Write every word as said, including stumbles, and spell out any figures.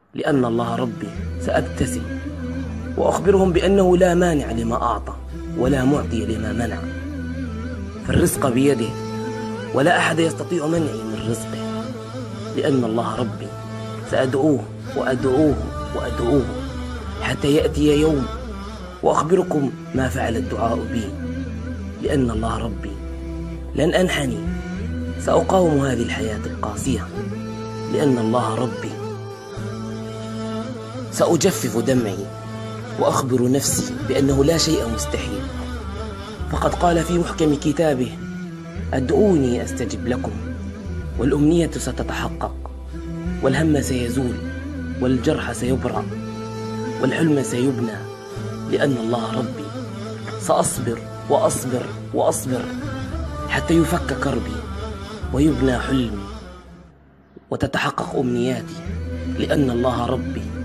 لأن الله ربي سأبتسم وأخبرهم بأنه لا مانع لما أعطى ولا معطي لما منع، فالرزق بيده ولا أحد يستطيع منعي من رزقه، لأن الله ربي سأدعوه وأدعوه وأدعوه حتى يأتي يوم وأخبركم ما فعل الدعاء بي، لأن الله ربي لن أنحني، سأقاوم هذه الحياة القاسية، لأن الله ربي سأجفف دمعي وأخبر نفسي بأنه لا شيء مستحيل، فقد قال في محكم كتابه: ادعوني أستجب لكم، والأمنية ستتحقق، والهم سيزول، والجرح سيبرأ، والحلم سيبنى، لأن الله ربي سأصبر وأصبر وأصبر حتى يفك كربي ويبنى حلمي وتتحقق أمنياتي، لأن الله ربي